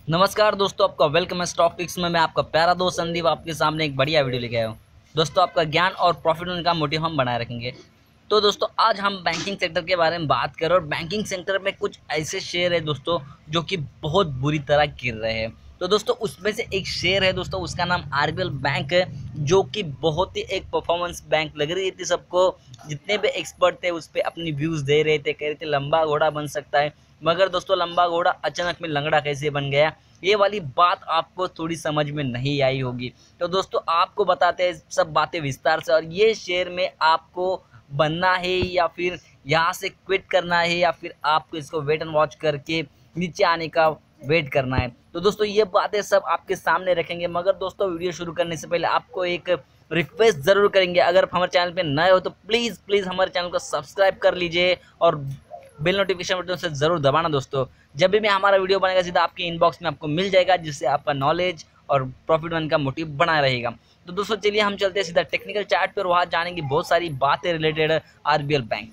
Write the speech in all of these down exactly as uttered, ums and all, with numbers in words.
नमस्कार दोस्तों, आपका वेलकम है स्टॉक टिप्स में। मैं आपका प्यारा दोस्त संदीप आपके सामने एक बढ़िया वीडियो लेके आया हूँ। दोस्तों, आपका ज्ञान और प्रॉफिट का मोटिव हम बनाए रखेंगे। तो दोस्तों, आज हम बैंकिंग सेक्टर के बारे में बात करें और बैंकिंग सेक्टर में कुछ ऐसे शेयर है दोस्तों जो कि बहुत बुरी तरह गिर रहे हैं। तो दोस्तों, उसमें से एक शेयर है दोस्तों, उसका नाम आरबीएल बैंक है, जो कि बहुत ही एक परफॉर्मेंस बैंक लग रही थी सबको। जितने भी एक्सपर्ट थे उस पर अपनी व्यूज़ दे रहे थे, कह रहे थे लंबा घोड़ा बन सकता है। मगर दोस्तों, लंबा घोड़ा अचानक में लंगड़ा कैसे बन गया, ये वाली बात आपको थोड़ी समझ में नहीं आई होगी। तो दोस्तों, आपको बताते हैं सब बातें विस्तार से। और ये शेयर में आपको बनना है या फिर यहाँ से क्विट करना है, या फिर आपको इसको वेट एंड वॉच करके नीचे आने का वेट करना है। तो दोस्तों, ये बातें सब आपके सामने रखेंगे। मगर दोस्तों, वीडियो शुरू करने से पहले आपको एक रिक्वेस्ट ज़रूर करेंगे। अगर आप हमारे चैनल पे नए हो तो प्लीज़ प्लीज़ हमारे चैनल को सब्सक्राइब कर लीजिए और बेल नोटिफिकेशन बटन से ज़रूर दबाना दोस्तों। जब भी मैं हमारा वीडियो बनेगा सीधा आपके इनबॉक्स में आपको मिल जाएगा, जिससे आपका नॉलेज और प्रॉफिट वन का मोटिव बना रहेगा। तो दोस्तों, चलिए हम चलते हैं सीधा टेक्निकल चार्ट पर। वहाँ जानेंगे बहुत सारी बातें रिलेटेड आरबीएल बैंक।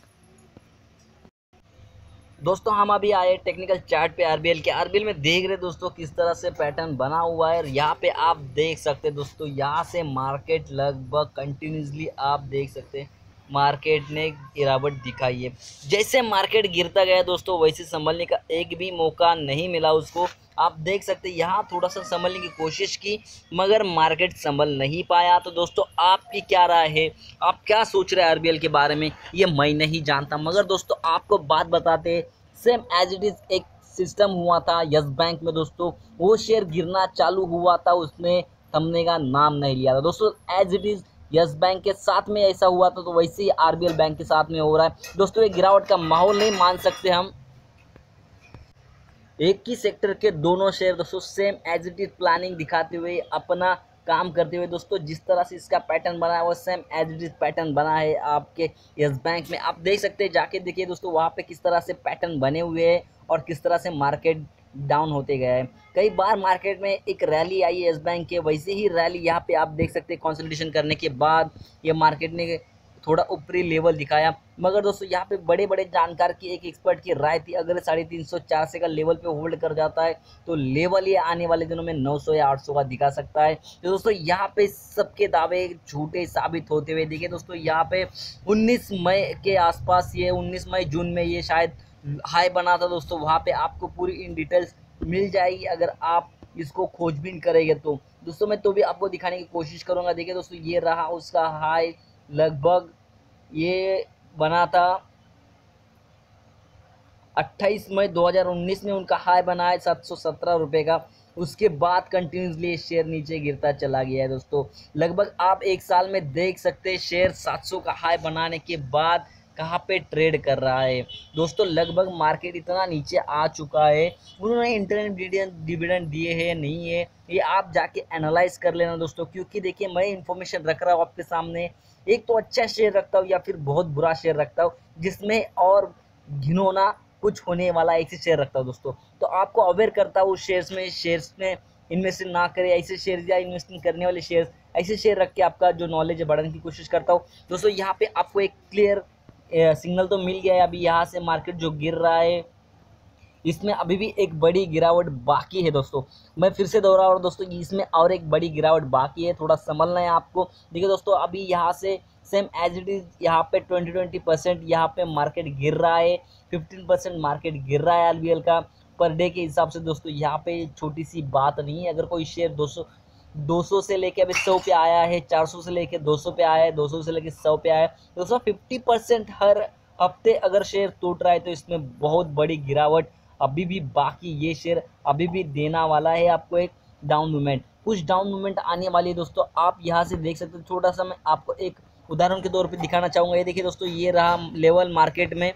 दोस्तों, हम अभी आए टेक्निकल चार्ट पे आरबीएल के। आरबीएल में देख रहे दोस्तों किस तरह से पैटर्न बना हुआ है। और यहाँ पे आप देख सकते हैं दोस्तों, यहाँ से मार्केट लगभग कंटिन्यूसली आप देख सकते हैं मार्केट ने गिरावट दिखाई है। जैसे मार्केट गिरता गया दोस्तों, वैसे संभलने का एक भी मौका नहीं मिला उसको। आप देख सकते हैं यहाँ थोड़ा सा संभलने की कोशिश की, मगर मार्केट संभल नहीं पाया। तो दोस्तों, आपकी क्या राय है, आप क्या सोच रहे हैं आरबीएल के बारे में, ये मैं नहीं जानता। मगर दोस्तों, आपको बात बताते, सेम एज इट इज़ एक सिस्टम हुआ था यस बैंक में दोस्तों। वो शेयर गिरना चालू हुआ था, उसने थमने का नाम नहीं लिया था दोस्तों। As it is Yes Bank के साथ में ऐसा हुआ था, तो वैसे ही आरबीएल बैंक के साथ में हो रहा है दोस्तों। ये गिरावट का माहौल नहीं मान सकते हम। एक ही सेक्टर के दोनों शेयर दोस्तों same as it is planning दिखाते हुए अपना काम करते हुए दोस्तों, जिस तरह से इसका पैटर्न बना है वो same as it is pattern बना है आपके यस बैंक में। आप देख सकते हैं, जाके देखिए दोस्तों वहाँ पे किस तरह से पैटर्न बने हुए हैं और किस तरह से मार्केट डाउन होते गए हैं। कई बार मार्केट में एक रैली आई है यस बैंक के, वैसे ही रैली यहाँ पे आप देख सकते हैं। कंसोलिडेशन करने के बाद ये मार्केट ने थोड़ा ऊपरी लेवल दिखाया। मगर दोस्तों, यहाँ पे बड़े बड़े जानकार की एक एक्सपर्ट की राय थी, अगर साढ़े तीन सौ चार सौ का लेवल पे होल्ड कर जाता है तो लेवल ये आने वाले दिनों में नौ सौ या आठ सौ का दिखा सकता है। तो दोस्तों, यहाँ पे सबके दावे झूठे साबित होते हुए देखिए दोस्तों, यहाँ पे उन्नीस मई के आसपास, ये उन्नीस मई जून में ये शायद हाई बना था दोस्तों। वहाँ पे आपको पूरी इन डिटेल्स मिल जाएगी अगर आप इसको खोजबीन करेंगे तो। दोस्तों, मैं तो भी आपको दिखाने की कोशिश करूँगा। देखिए दोस्तों, ये रहा उसका हाई, लगभग ये बना था अट्ठाईस मई दो हज़ार उन्नीस में। उनका हाई बना है सात सौ सत्रह रुपये का। उसके बाद कंटिन्यूसली शेयर नीचे गिरता चला गया है दोस्तों। लगभग आप एक साल में देख सकते हैं शेयर सात सौ का हाई बनाने के बाद कहाँ पे ट्रेड कर रहा है दोस्तों। लगभग मार्केट इतना नीचे आ चुका है। उन्होंने इंटरनेट डिविडेंड दिए हैं नहीं है, ये आप जाके एनालाइज कर लेना दोस्तों। क्योंकि देखिए, मैं इंफॉर्मेशन रख रहा हूँ आपके सामने, एक तो अच्छा शेयर रखता हूँ या फिर बहुत बुरा शेयर रखता हूँ, जिसमें और घिनौना कुछ होने वाला ऐसे शेयर रखता हूँ दोस्तों। तो आपको अवेयर करता हूँ शेयर्स में शेयर्स में इन्वेस्ट ना करें, ऐसे शेयर या इन्वेस्टिंग करने वाले शेयर्स, ऐसे शेयर रख के आपका जो नॉलेज है बढ़ाने की कोशिश करता हूँ दोस्तों। यहाँ पे आपको एक क्लियर सिग्नल तो मिल गया है। अभी यहाँ से मार्केट जो गिर रहा है, इसमें अभी भी एक बड़ी गिरावट बाकी है दोस्तों। मैं फिर से दोहरा रहा हूँ दोस्तों, इसमें और एक बड़ी गिरावट बाकी है, थोड़ा संभलना है आपको। देखिए दोस्तों, अभी यहाँ से सेम एज इट इज़ यहाँ पे ट्वेंटी ट्वेंटी परसेंट यहाँ पे मार्केट गिर रहा है, फिफ्टीन परसेंट मार्केट गिर रहा है आरबीएल का पर डे के हिसाब से दोस्तों। यहाँ पे छोटी सी बात नहीं है। अगर कोई शेयर दो सौ दो सौ से लेके अभी सौ पे आया है, चार सौ से लेके दो सौ पे आया है, दो सौ से लेके सौ पे आया है दोस्तों, फिफ्टी परसेंट हर हफ्ते अगर शेयर टूट रहा है तो इसमें बहुत बड़ी गिरावट अभी भी बाकी। ये शेयर अभी भी देना वाला है आपको एक डाउन मूवमेंट, कुछ डाउन मूवमेंट आने वाली है दोस्तों। आप यहाँ से देख सकते हैं। छोटा सा मैं आपको एक उदाहरण के तौर पे दिखाना चाहूँगा। ये देखिए दोस्तों, ये रहा लेवल मार्केट में,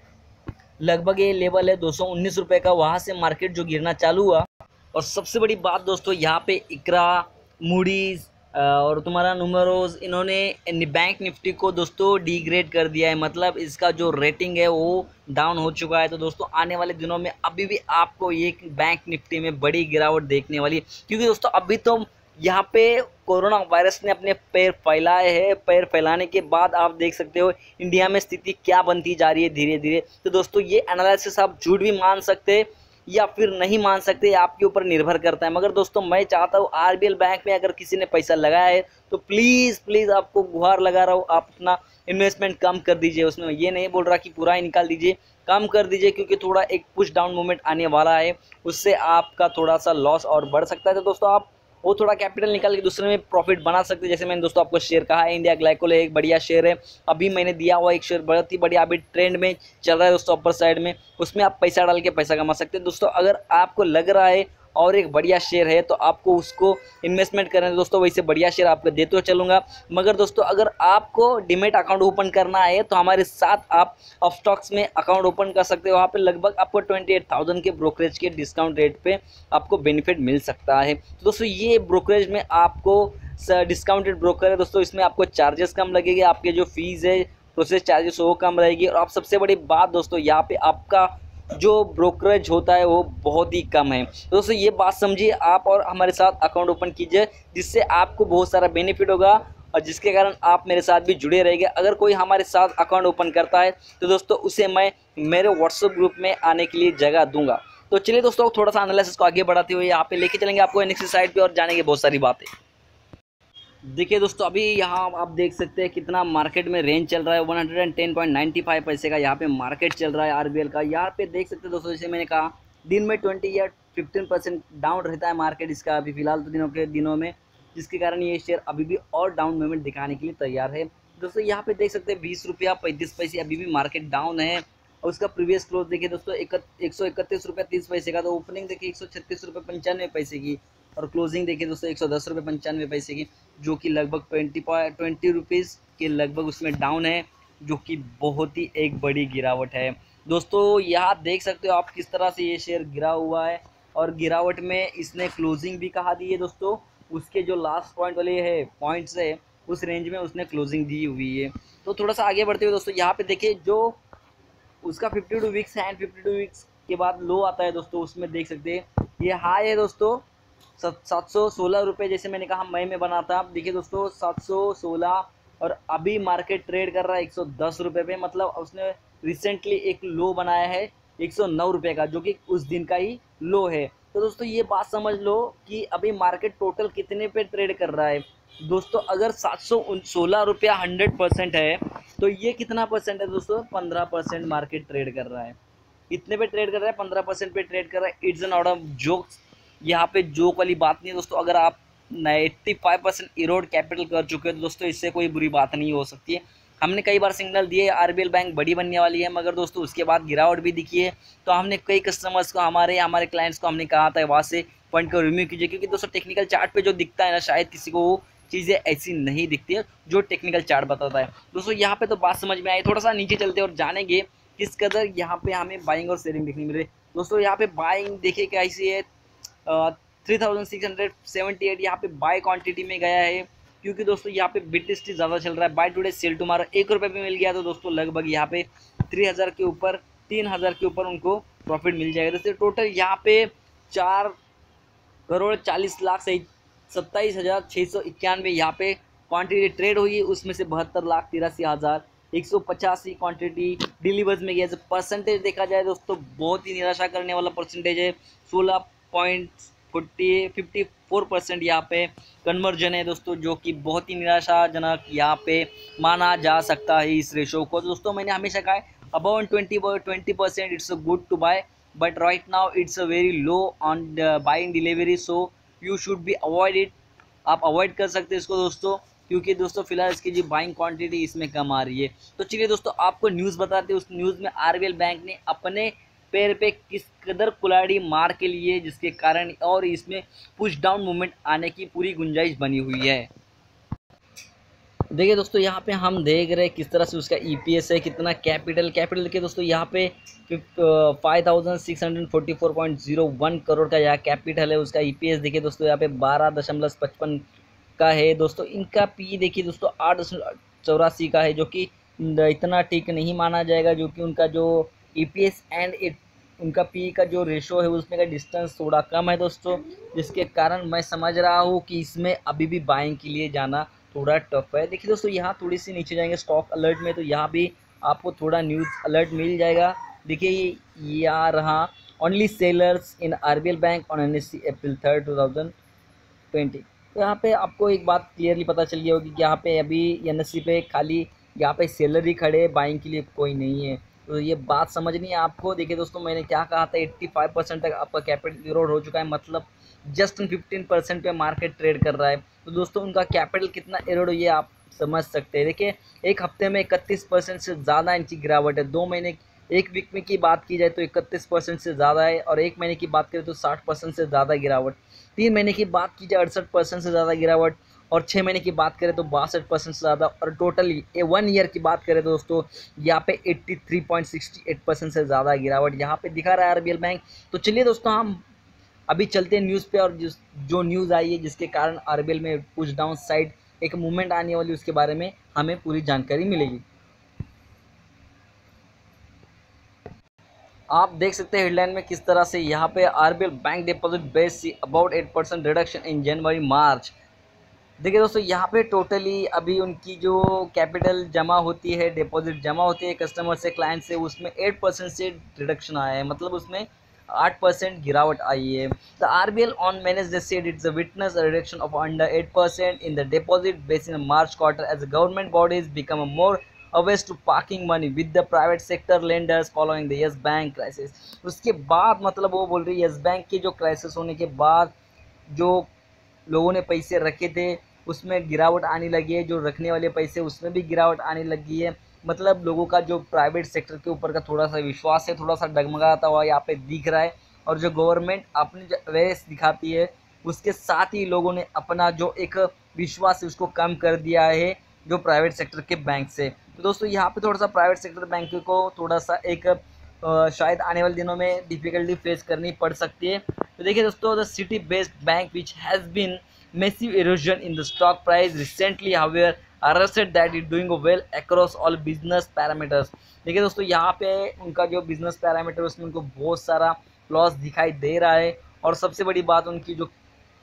लगभग ये लेवल है दो सौ उन्नीस रुपये का। वहाँ से मार्केट जो गिरना चालू हुआ। और सबसे बड़ी बात दोस्तों, यहाँ पे इकरा, मूडीज़ और तुम्हारा नुमेरोज, इन्होंने बैंक निफ्टी को दोस्तों डिग्रेड कर दिया है। मतलब इसका जो रेटिंग है वो डाउन हो चुका है। तो दोस्तों, आने वाले दिनों में अभी भी आपको एक बैंक निफ्टी में बड़ी गिरावट देखने वाली, क्योंकि दोस्तों अभी तो यहाँ पे कोरोना वायरस ने अपने पैर फैलाए हैं। पैर फैलाने के बाद आप देख सकते हो इंडिया में स्थिति क्या बनती जा रही है धीरे धीरे। तो दोस्तों, ये एनालिसिस आप झूठ भी मान सकते हैं या फिर नहीं मान सकते, आपके ऊपर निर्भर करता है। मगर दोस्तों मैं चाहता हूँ आरबीएल बैंक में अगर किसी ने पैसा लगाया है तो प्लीज़ प्लीज़ आपको गुहार लगा रहा हूँ, आप अपना इन्वेस्टमेंट कम कर दीजिए। उसमें ये नहीं बोल रहा कि पूरा ही निकाल दीजिए, कम कर दीजिए, क्योंकि थोड़ा एक पुश डाउन मूवमेंट आने वाला है, उससे आपका थोड़ा सा लॉस और बढ़ सकता है। तो दोस्तों आप वो थोड़ा कैपिटल निकाल के दूसरे में प्रॉफिट बना सकते हैं। जैसे मैंने दोस्तों आपको शेयर कहा है, इंडिया ग्लाइकोल एक बढ़िया शेयर है, अभी मैंने दिया हुआ एक शेयर बहुत ही बढ़िया अभी ट्रेंड में चल रहा है दोस्तों, अपर साइड में, उसमें आप पैसा डाल के पैसा कमा सकते हैं। दोस्तों अगर आपको लग रहा है और एक बढ़िया शेयर है तो आपको उसको इन्वेस्टमेंट करना है दोस्तों, वैसे बढ़िया शेयर आपको देते हुए चलूँगा। मगर दोस्तों अगर आपको डीमैट अकाउंट ओपन करना है तो हमारे साथ आप अपस्टॉक्स में अकाउंट ओपन कर सकते हो। वहाँ पे लगभग आपको ट्वेंटी एट थाउजेंड के ब्रोकरेज के डिस्काउंट रेट पे आपको बेनिफिट मिल सकता है। तो दोस्तों ये ब्रोकरेज में आपको डिस्काउंटेड ब्रोकर है दोस्तों, इसमें आपको चार्जेस कम लगेंगे, आपके जो फीस है प्रोसेस चार्जेस वो कम रहेगी, और आप सबसे बड़ी बात दोस्तों यहाँ पे आपका जो ब्रोकरेज होता है वो बहुत ही कम है। तो दोस्तों ये बात समझिए आप, और हमारे साथ अकाउंट ओपन कीजिए, जिससे आपको बहुत सारा बेनिफिट होगा और जिसके कारण आप मेरे साथ भी जुड़े रहेंगे। अगर कोई हमारे साथ अकाउंट ओपन करता है तो दोस्तों उसे मैं मेरे व्हाट्सएप ग्रुप में आने के लिए जगह दूंगा। तो चलिए दोस्तों थोड़ा सा एनालिसिस को आगे बढ़ाते हुए यहाँ पे लेके चलेंगे आपको नेक्स्ट साइड पे और जानेंगे बहुत सारी बातें। देखिए दोस्तों अभी यहाँ आप देख सकते हैं कितना मार्केट में रेंज चल रहा है, one hundred ten point ninety five पैसे का यहाँ पे मार्केट चल रहा है आरबीएल का। यहाँ पे देख सकते हैं दोस्तों, जैसे मैंने कहा दिन में ट्वेंटी या फिफ्टीन परसेंट डाउन रहता है मार्केट इसका अभी फिलहाल तो दिनों के दिनों में, जिसके कारण ये शेयर अभी भी और डाउन मूवमेंट दिखाने के लिए तैयार है। दोस्तों यहाँ पे देख सकते हैं बीस रुपया पैंतीस पैसे अभी भी मार्केट डाउन है, और उसका प्रीवियस क्लोज देखिए दोस्तों एक सौ इकतीस रुपये तीस पैसे का, तो ओपनिंग देखिए एक सौ छत्तीस रुपये पंचानवे पैसे की, और क्लोजिंग देखिए दोस्तों एक सौ दस रुपये पंचानवे पैसे की, जो कि लगभग ट्वेंटी पॉइंट ट्वेंटी रुपीज़ के लगभग उसमें डाउन है, जो कि बहुत ही एक बड़ी गिरावट है। दोस्तों यहाँ देख सकते हो आप किस तरह से ये शेयर गिरा हुआ है, और गिरावट में इसने क्लोजिंग भी कहा दी है दोस्तों, उसके जो लास्ट पॉइंट वाले है पॉइंट्स है उस रेंज में उसने क्लोजिंग दी हुई है। तो थोड़ा सा आगे बढ़ते हुए दोस्तों यहाँ पे देखिए जो उसका फिफ्टी टू वीक्स है एंड फिफ्टी टू वीक्स के बाद लो आता है दोस्तों, उसमें देख सकते हैं ये हाई है दोस्तों सात सौ सोलह रुपये, जैसे मैंने कहा मई में बना था। देखिए दोस्तों सात सौ सोलह, और अभी मार्केट ट्रेड कर रहा है एक सौ दस रुपये पे, मतलब उसने रिसेंटली एक लो बनाया है एक सौ नौ रुपये का, जो कि उस दिन का ही लो है। तो दोस्तों ये बात समझ लो कि अभी मार्केट टोटल कितने पे ट्रेड कर रहा है दोस्तों। अगर सात सौ सोलह रुपया हंड्रेड परसेंट है तो ये कितना परसेंट है दोस्तों, पंद्रह परसेंट मार्केट ट्रेड कर रहा है। इतने पे ट्रेड कर रहा है, पंद्रह परसेंट पे ट्रेड कर रहा है। It's an out of jokes, यहाँ पे जोक वाली बात नहीं है दोस्तों। अगर आप ninety five percent erode capital कर चुके हो तो दोस्तों इससे कोई बुरी बात नहीं हो सकती है। हमने कई बार सिग्नल दिए आरबीएल बैंक बड़ी बनने वाली है, मगर दोस्तों उसके बाद गिरावट भी दिखी है। तो हमने कई कस्टमर्स को, हमारे हमारे क्लाइंट्स को हमने कहा था वहाँ से पॉइंट को रिम्यू कीजिए, क्योंकि दोस्तों टेक्निकल चार्ट पे जो दिखता है ना, शायद किसी को वो चीज़ें ऐसी नहीं दिखती है जो टेक्निकल चार्ट बताता है। दोस्तों यहाँ पे तो बात समझ में आई, थोड़ा सा नीचे चलते और जानेंगे किस कदर यहाँ पे हमें बाइंग और सेलिंग देखने मिले। दोस्तों यहाँ पे बाइंग देखिए कैसी है, three thousand six hundred seventy eight यहाँ पे बाय क्वांटिटी में गया है, क्योंकि दोस्तों यहाँ पे बिटिस्टी ज़्यादा चल रहा है। बाय टुडे सेल टुमारो एक रुपये पे मिल गया, तो दोस्तों लगभग यहाँ पे थ्री हज़ार के ऊपर तीन हज़ार के ऊपर उनको प्रॉफिट मिल जाएगा। दोस्तों टोटल यहाँ पे चार करोड़ चालीस लाख से सत्ताईस हज़ार छः सौ इक्यानवे यहाँ पे क्वांटिटी ट्रेड हुई है, उसमें से बहत्तर लाख तिरासी हज़ार एक सौ पचासी क्वान्टिटी डिलीवर्स में गया। जो परसेंटेज देखा जाए दोस्तों बहुत ही निराशा करने वाला परसेंटेज है, सोलह point forty fifty four percent यहाँ पे कन्वर्जन है दोस्तों, जो कि बहुत ही निराशाजनक यहाँ पे माना जा सकता है इस रेशो को। दोस्तों मैंने हमेशा कहा है about twenty twenty percent it's good to buy, but right now it's a very low on buying delivery, so you should be avoid it. आप अवॉइड कर सकते हैं इसको दोस्तों, क्योंकि दोस्तों फिलहाल इसकी जो बाइंग क्वांटिटी इसमें कम आ रही है। तो चलिए दोस्तों आपको न्यूज़ बताते हैं, उस न्यूज़ में आरबीएल बैंक ने अपने पैर पे किस कदर कुल्हाड़ी मार के लिए, जिसके कारण और इसमें पुश डाउन मूवमेंट आने की पूरी गुंजाइश बनी हुई है। देखिए दोस्तों यहाँ पे हम देख रहे हैं किस तरह से उसका ईपीएस है, कितना कैपिटल कैपिटल देखिए दोस्तों यहाँ पे five thousand six hundred forty four point zero one crore का यहाँ कैपिटल है। उसका ईपीएस देखिए दोस्तों यहाँ पे बारह दशमलव पचपन का है दोस्तों। इनका पी देखिए दोस्तों आठ दशमलव चौरासी का है, जो कि इतना ठीक नहीं माना जाएगा, जो कि उनका जो ईपीएस एंड इट उनका पी का जो रेशो है उसमें का डिस्टेंस थोड़ा कम है दोस्तों, जिसके कारण मैं समझ रहा हूँ कि इसमें अभी भी बाइंग के लिए जाना थोड़ा टफ है। देखिए दोस्तों यहाँ थोड़ी सी नीचे जाएंगे स्टॉक अलर्ट में, तो यहाँ भी आपको थोड़ा न्यूज़ अलर्ट मिल जाएगा। देखिए ये आ रहा only sellers in RBL Bank on NSC April third two thousand twenty. तो यहाँ पे आपको एक बात क्लियरली पता चल गई होगी कि यहाँ पे अभी एनएससी पे खाली यहाँ पे सेलर ही खड़े, बाइंग के लिए कोई नहीं है। तो ये बात समझनी है आपको। देखिए दोस्तों, मैंने क्या कहा था, पचासी परसेंट तक आपका कैपिटल इरोड हो चुका है, मतलब जस्ट फिफ्टीन परसेंट पे मार्केट ट्रेड कर रहा है। तो दोस्तों उनका कैपिटल कितना इरोड हो ये आप समझ सकते हैं। देखिए एक हफ्ते में इकतीस परसेंट से ज़्यादा इनकी गिरावट है। दो महीने एक वीक में की बात की जाए तो इकतीस परसेंट से ज़्यादा है, और एक महीने की बात करें तो साठ परसेंट से ज़्यादा गिरावट। तीन महीने की बात की जाए अड़सठ परसेंट से ज़्यादा गिरावट, और छः महीने की बात करें तो बासठ परसेंट से ज़्यादा, और टोटल ए वन ईयर की बात करें तो दोस्तों यहाँ पे तिरासी पॉइंट सिक्स एट परसेंट से ज़्यादा गिरावट यहाँ पे दिखा रहा है आरबीएल बैंक। तो चलिए दोस्तों हम अभी चलते हैं न्यूज़ पे, और जिस जो न्यूज़ आई है जिसके कारण आरबीएल में पुश डाउन साइड एक मूवमेंट आने वाली, उसके बारे में हमें पूरी जानकारी मिलेगी। आप देख सकते हैं हेडलाइन में किस तरह से यहाँ पे RBL Bank deposit base see about eight percent reduction in January March. देखिए दोस्तों यहाँ पे टोटली अभी उनकी जो कैपिटल जमा होती है, डिपॉजिट जमा होती है कस्टमर से, क्लाइंट से, उसमें एट परसेंट से रिडक्शन आया है, मतलब उसमें आठ परसेंट गिरावट आई है। The RBL on manage said it's a witness a reduction of under eight percent in the deposit base in March quarter as government bodies become a more averse to parking money with the private sector lenders following the Yes Bank crisis. उसके बाद मतलब वो बोल रही है yes Bank के जो crisis होने के बाद जो लोगों ने पैसे रखे थे उसमें गिरावट आने लगी है, जो रखने वाले पैसे उसमें भी गिरावट आने लगी है। मतलब लोगों का जो प्राइवेट सेक्टर के ऊपर का थोड़ा सा विश्वास है, थोड़ा सा डगमगाता हुआ यहाँ पे दिख रहा है। और जो गवर्नमेंट अपनी अवेयरनेस दिखाती है उसके साथ ही लोगों ने अपना जो एक विश्वास है उसको कम कर दिया है जो प्राइवेट सेक्टर के बैंक से। तो दोस्तों यहाँ पे थोड़ा सा प्राइवेट सेक्टर बैंक को थोड़ा सा एक शायद आने वाले दिनों में डिफिकल्टी फेस करनी पड़ सकती है। तो देखिए दोस्तों, the city based bank which has been massive erosion in the stock price recently however arrested that it doing well across all business parameters। देखिए दोस्तों यहाँ पे उनका जो बिजनेस पैरामीटर उसमें उनको बहुत सारा लॉस दिखाई दे रहा है, और सबसे बड़ी बात उनकी जो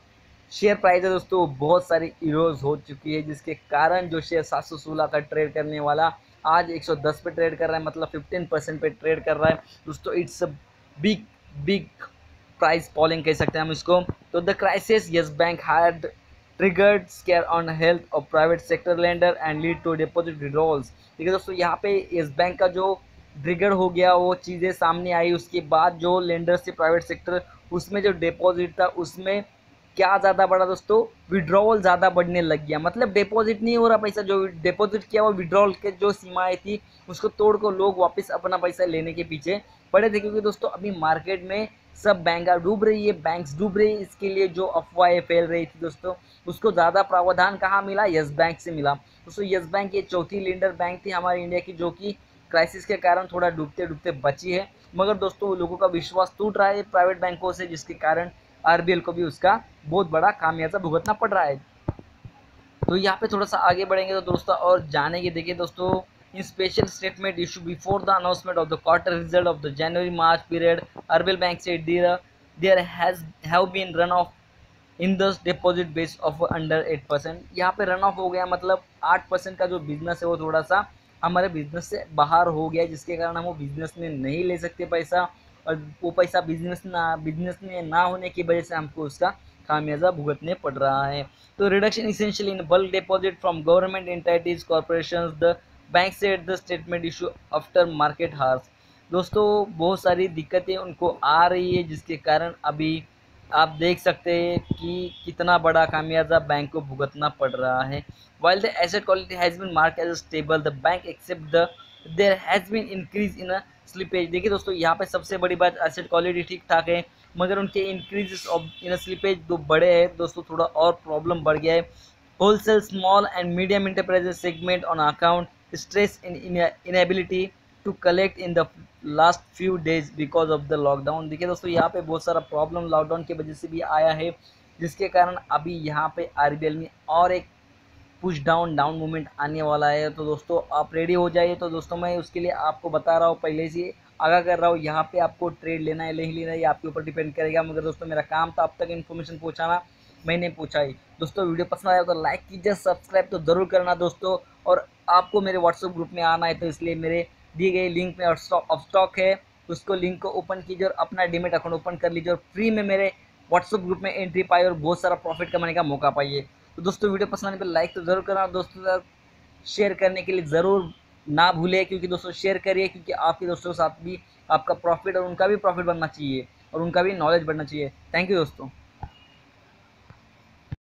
शेयर प्राइस है दोस्तों बहुत सारी इरोज हो चुकी है, जिसके कारण जो शेयर सात सौ सोलह का ट्रेड करने वाला आज एक सौ दस पे ट्रेड कर रहा है, मतलब पंद्रह परसेंट पे ट्रेड कर रहा है दोस्तों। It's a big big price falling कह सकते हैं हम इसको। तो the crisis Yes Bank had triggered scare on health of private sector lender and lead to deposit withdrawals. ठीक है दोस्तों, यहाँ पे यस बैंक का जो ट्रिगर हो गया वो चीज़ें सामने आई, उसके बाद जो लेंडर से प्राइवेट सेक्टर उसमें जो डिपॉजिट था उसमें क्या ज़्यादा बढ़ा दोस्तों, विड्रॉवल ज़्यादा बढ़ने लग गया। मतलब डिपॉजिट नहीं हो रहा पैसा, जो डिपॉजिट किया वो विड्रॉवल के जो सीमाएं थी उसको तोड़ कर लोग वापस अपना पैसा लेने के पीछे पड़े थे। क्योंकि दोस्तों अभी मार्केट में सब बैंक डूब रही है, बैंक्स डूब रही है, इसके लिए जो अफवाहें फैल रही थी दोस्तों उसको ज़्यादा प्रावधान कहाँ मिला, यस बैंक से मिला। दोस्तों यस बैंक ये चौथी लीडर बैंक थी हमारे इंडिया की जो कि क्राइसिस के कारण थोड़ा डूबते डूबते बची है। मगर दोस्तों लोगों का विश्वास टूट रहा है प्राइवेट बैंकों से, जिसके कारण आरबीएल को भी उसका बहुत बड़ा खामियाजा भुगतना पड़ रहा है। तो यहाँ पे थोड़ा सा आगे बढ़ेंगे तो दोस्तों और जानेंगे। देखिए दोस्तों, in special statement issue before the announcement of the quarter result of the January March period RBL Bank से there there has have been run of in the deposit base of under eight percent. यहाँ पे run of हो गया, मतलब आठ percent का जो business है वो थोड़ा सा हमारे बिजनेस से बाहर हो गया, जिसके कारण हम वो बिजनेस में नहीं ले सकते पैसा, और वो पैसा बिजनेस ना बिजनेस में ना होने की वजह से हमको उसका खामियाजा भुगतने पड़ रहा है। तो reduction essentially in bulk deposit from government entities corporations the bank said the statement issue after market hours. दोस्तों बहुत सारी दिक्कतें उनको आ रही है, जिसके कारण अभी आप देख सकते हैं कि कितना बड़ा खामियाजा बैंक को भुगतना पड़ रहा है। While the asset quality has been mark as stable the bank except the there has been increase in a slippage. देखिए दोस्तों यहाँ पे सबसे बड़ी बात एसेट क्वालिटी ठीक ठाक है, मगर उनके इंक्रीज ऑफ इन स्लिपेज दो बड़े हैं दोस्तों, थोड़ा और प्रॉब्लम बढ़ गया है। Wholesale small and medium enterprises segment on account stress in inability to collect in the last few days because of the lockdown. देखिए दोस्तों यहाँ पे बहुत सारा प्रॉब्लम लॉकडाउन की वजह से भी आया है, जिसके कारण अभी यहाँ पे आरबीएल में और एक पुश डाउन डाउन मूवमेंट आने वाला है। तो दोस्तों आप रेडी हो जाइए। तो दोस्तों मैं उसके लिए आपको बता रहा हूँ, पहले से आगाह कर रहा हूँ, यहाँ पे आपको ट्रेड लेना है नहीं लेना है ये आपके ऊपर डिपेंड करेगा। मगर दोस्तों मेरा काम था अब तक इन्फॉर्मेशन पहुँचाना, मैंने पूछा ही। दोस्तों वीडियो पसंद आया तो लाइक कीजिए, सब्सक्राइब तो ज़रूर करना दोस्तों, और आपको मेरे व्हाट्सएप ग्रुप में आना है तो इसलिए मेरे दिए गए लिंक में ऑफ स्टॉक है, उसको लिंक को ओपन कीजिए और अपना डीमेट अकाउंट ओपन कर लीजिए और फ्री में मेरे व्हाट्सअप ग्रुप में एंट्री पाइए और बहुत सारा प्रॉफिट कमाने का मौका पाइए। तो दोस्तों वीडियो पसंद आने पर लाइक तो ज़रूर करना, दोस्तों के साथ शेयर करने के लिए ज़रूर ना भूलें, क्योंकि दोस्तों शेयर करिए, क्योंकि आपके दोस्तों के साथ भी आपका प्रॉफिट और उनका भी प्रॉफिट बनना चाहिए और उनका भी नॉलेज बढ़ना चाहिए। थैंक यू दोस्तों।